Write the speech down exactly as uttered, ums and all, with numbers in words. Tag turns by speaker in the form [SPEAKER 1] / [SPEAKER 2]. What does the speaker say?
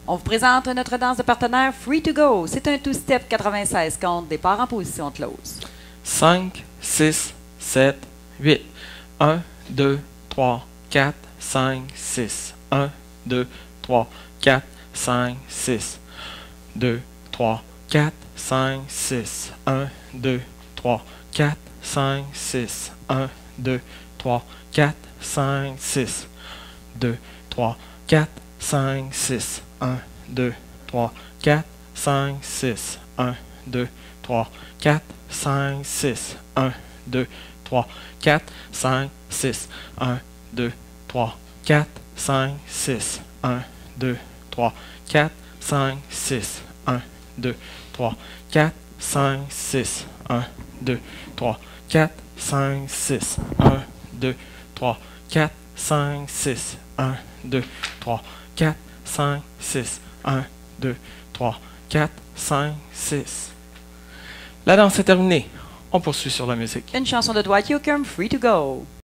[SPEAKER 1] On vous présente notre danse de partenaire Free to Go. C'est un two-step quatre-vingt-seize comptes, départ en position close.
[SPEAKER 2] cinq, six, sept, huit. un, deux, trois, quatre, cinq, six. un, deux, trois, quatre, cinq, six. deux, trois, quatre, cinq, six. un, deux, trois, quatre, cinq, six. un, deux, trois, quatre, cinq, six. deux, trois, quatre, cinq, six. un, deux, trois, quatre, cinq, six. un, deux, trois, quatre, cinq, six. un, deux, trois, quatre, cinq, six. un, deux, trois, quatre, cinq, six. un, deux, trois, quatre, cinq, six. un, deux, trois, quatre, cinq, six. un, deux, trois, quatre, cinq, six. un, deux, trois, quatre, cinq, six. un, deux, trois, quatre, cinq, six. un, deux, trois, quatre, cinq, six. La danse est terminée. On poursuit sur la musique.
[SPEAKER 1] Une chanson de Dwight Yoakam, Free to Go.